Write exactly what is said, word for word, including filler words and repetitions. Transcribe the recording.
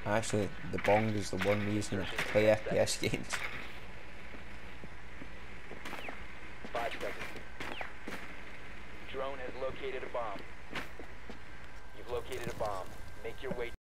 Actually, the bong is the one reason I play F P S games. Five seconds. Drone has located a bomb. You've located a bomb. Make your way